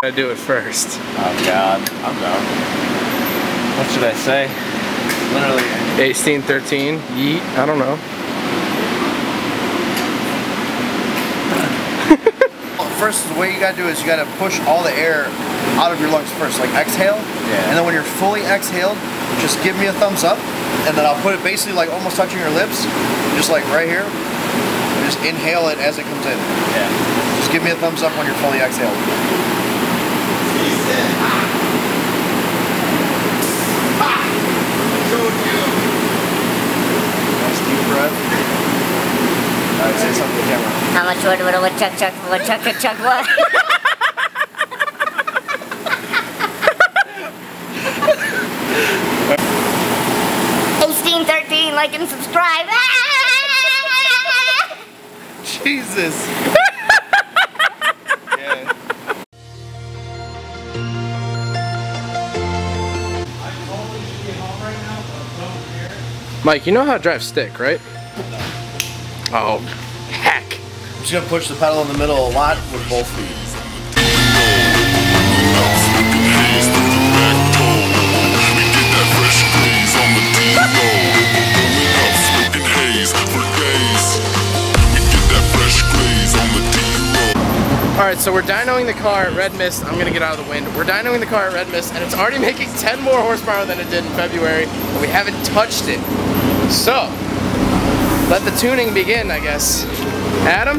I do it first. Oh God, I'm done. What should I say? Literally. 1813, yeet, I don't know. First, the way you gotta do is you gotta push all the air out of your lungs first, like exhale. Yeah. And then when you're fully exhaled, just give me a thumbs up, and then I'll put it basically like almost touching your lips, just like right here. And just inhale it as it comes in. Yeah. Just give me a thumbs up when you're fully exhaled. Nice deep breath. Alright, say something to the camera. How much wood, chuck, what? 1813, like and subscribe. Jesus. Yeah. Mike, you know how to drive stick, right? Oh, heck. I'm just gonna push the pedal in the middle a lot with both feet. Alright, so we're dynoing the car at Red Mist. I'm gonna get out of the wind. We're dynoing the car at Red Mist, and it's already making 10 more horsepower than it did in February, and we haven't touched it. So, let the tuning begin, I guess. Adam?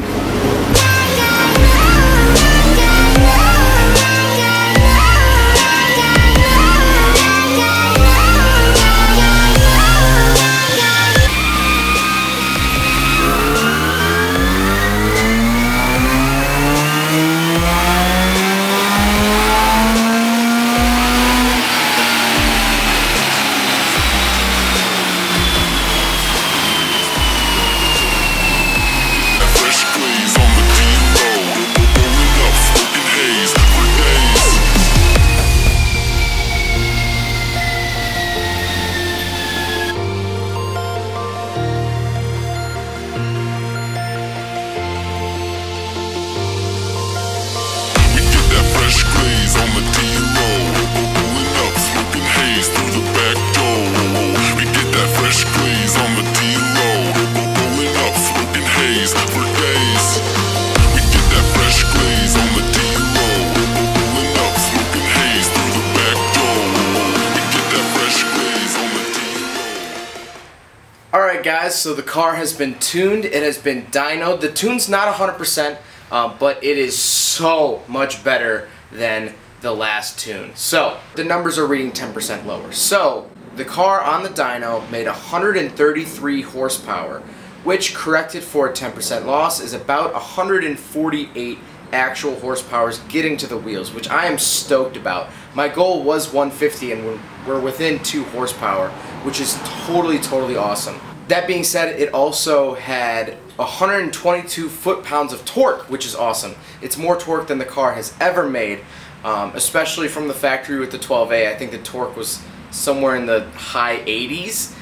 Alright guys, so the car has been tuned, it has been dynoed. The tune's not 100%, but it is so much better than the last tune. So, the numbers are reading 10% lower. So, the car on the dyno made 133 horsepower, which corrected for a 10% loss is about 148 actual horsepowers getting to the wheels, which I am stoked about. My goal was 150 and we're within 2 horsepower, which is totally awesome. That being said, it also had 122 foot-pounds of torque, which is awesome. It's more torque than the car has ever made, especially from the factory with the 12A. I think the torque was somewhere in the high 80s.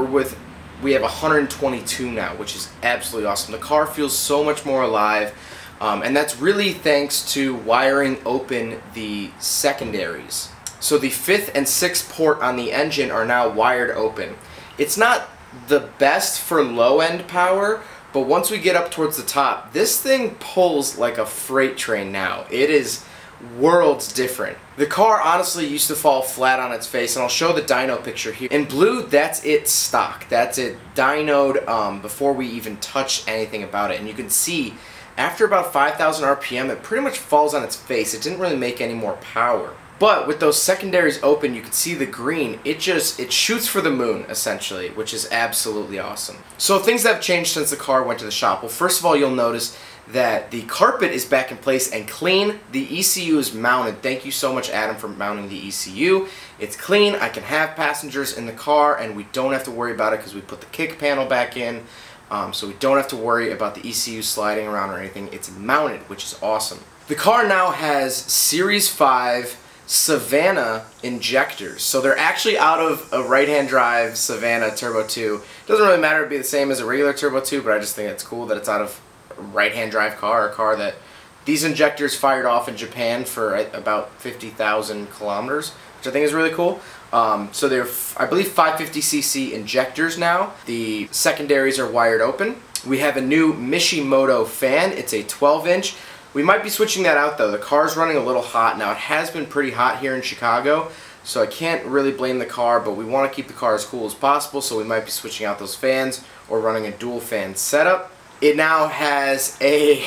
We have 122 now, which is absolutely awesome. The car feels so much more alive, and that's really thanks to wiring open the secondaries. So the 5th and 6th port on the engine are now wired open. It's not the best for low-end power, but once we get up towards the top, this thing pulls like a freight train now. It is worlds different. The car honestly used to fall flat on its face, and I'll show the dyno picture here. In blue, that's it stock. That's it dynoed before we even touch anything about it. And you can see, after about 5,000 RPM, it pretty much falls on its face. It didn't really make any more power. But with those secondaries open, you can see the green. It shoots for the moon, essentially, which is absolutely awesome. So things that have changed since the car went to the shop. Well, first of all, you'll notice that the carpet is back in place and clean. The ECU is mounted. Thank you so much, Adam, for mounting the ECU. It's clean. I can have passengers in the car, and we don't have to worry about it because we put the kick panel back in. So we don't have to worry about the ECU sliding around or anything. It's mounted, which is awesome. The car now has Series 5 Savannah injectors. So they're actually out of a right-hand drive Savannah Turbo 2. Doesn't really matter, it'd be the same as a regular Turbo 2, but I just think it's cool that it's out of a right-hand drive car, a car that These injectors fired off in Japan for about 50,000 kilometers, which I think is really cool. So they're, I believe, 550cc injectors now. The secondaries are wired open. We have a new Mishimoto fan. It's a 12-inch. We might be switching that out though. The car's running a little hot now. It has been pretty hot here in Chicago, so I can't really blame the car, but we want to keep the car as cool as possible, so we might be switching out those fans or running a dual fan setup. It now has a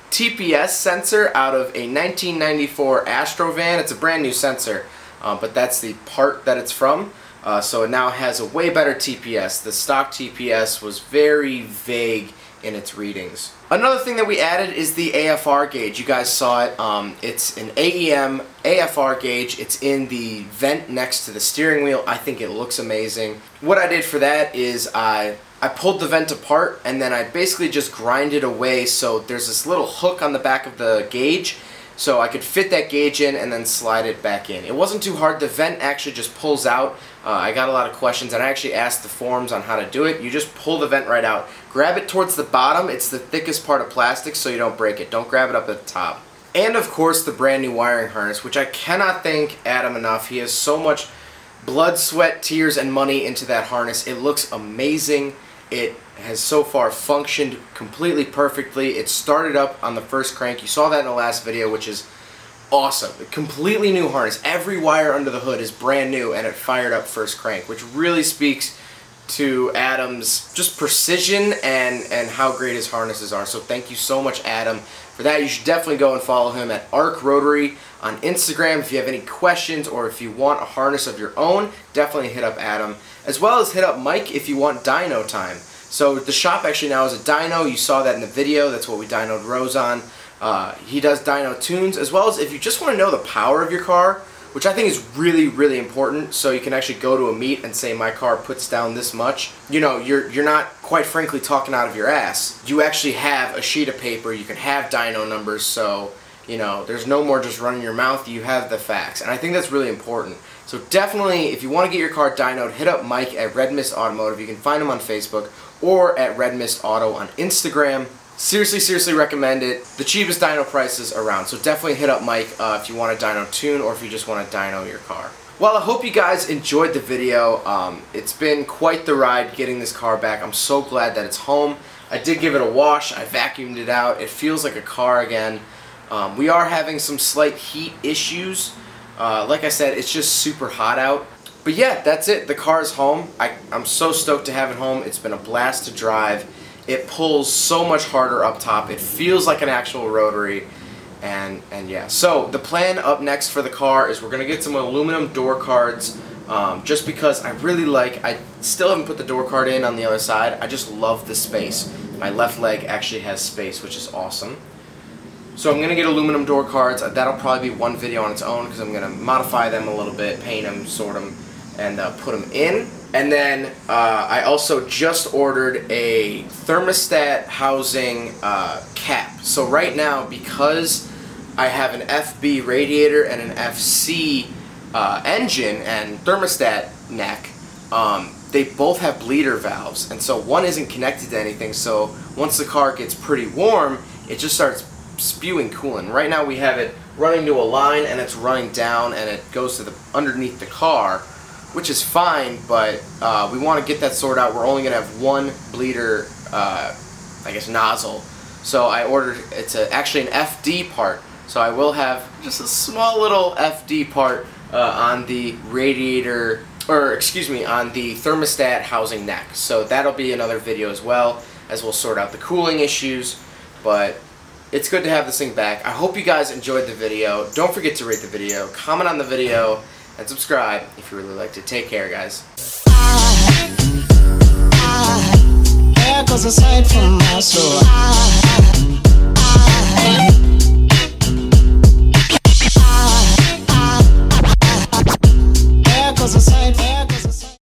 TPS sensor out of a 1994 Astrovan. It's a brand new sensor, but that's the part that it's from. So it now has a way better TPS. The stock TPS was very vague in its readings. Another thing that we added is the AFR gauge. You guys saw it. It's an AEM AFR gauge. It's in the vent next to the steering wheel. I think it looks amazing. What I did for that is I pulled the vent apart and then I basically just grinded away, so there's this little hook on the back of the gauge, so I could fit that gauge in and then slide it back in. It wasn't too hard. The vent actually just pulls out. I got a lot of questions and I actually asked the forums on how to do it. You just pull the vent right out. Grab it towards the bottom. It's the thickest part of plastic so you don't break it. Don't grab it up at the top. And of course the brand new wiring harness, which I cannot thank Adam enough. He has so much blood, sweat, tears, and money into that harness. It looks amazing. It has so far functioned completely perfectly. It started up on the first crank. You saw that in the last video, which is awesome. A completely new harness. Every wire under the hood is brand new and it fired up first crank, which really speaks to Adam's just precision and how great his harnesses are. So thank you so much, Adam, for that. You should definitely go and follow him at Arc Rotary on Instagram. If you have any questions or if you want a harness of your own, definitely hit up Adam, as well as hit up Mike if you want dyno time. So the shop actually now is a dyno. You saw that in the video. That's what we dynoed Rose on. He does dyno tunes, as well as if you just want to know the power of your car, which I think is really, really important, so you can actually go to a meet and say my car puts down this much. You know, you're not, quite frankly, talking out of your ass. You actually have a sheet of paper. You can have dyno numbers, so you know there's no more just running your mouth. You have the facts, and I think that's really important. So definitely, if you want to get your car dynoed, hit up Mike at Red Mist Automotive. You can find him on Facebook or at Red Mist Auto on Instagram. Seriously, seriously recommend it. The cheapest dyno prices around. So definitely hit up Mike if you want a dyno tune or if you just want to dyno your car. Well, I hope you guys enjoyed the video. It's been quite the ride getting this car back. I'm so glad that it's home. I did give it a wash. I vacuumed it out. It feels like a car again. We are having some slight heat issues. Like I said, it's just super hot out. But yeah, that's it. The car is home. I'm so stoked to have it home. It's been a blast to drive. It pulls so much harder up top. It feels like an actual rotary. And yeah. So the plan up next for the car is we're going to get some aluminum door cards. Just because I really like, I still haven't put the door card in on the other side. I just love the space. My left leg actually has space, which is awesome. So I'm going to get aluminum door cards. That'll probably be one video on its own because I'm going to modify them a little bit, paint them, sort them, and put them in. And then I also just ordered a thermostat housing cap. So right now, because I have an FB radiator and an FC engine and thermostat neck, they both have bleeder valves. And so one isn't connected to anything, so once the car gets pretty warm, it just starts spewing coolant. Right now we have it running to a line and it's running down and it goes to the underneath the car, which is fine, but we want to get that sorted out. We're only going to have one bleeder, I guess, nozzle. So I ordered, it's actually an FD part, so I will have just a small little FD part on the radiator, or excuse me, on the thermostat housing neck. So that'll be another video as well, as we'll sort out the cooling issues, but it's good to have this thing back. I hope you guys enjoyed the video. Don't forget to rate the video, comment on the video, and subscribe if you really liked it. Take care, guys. There goes a sight from my soul.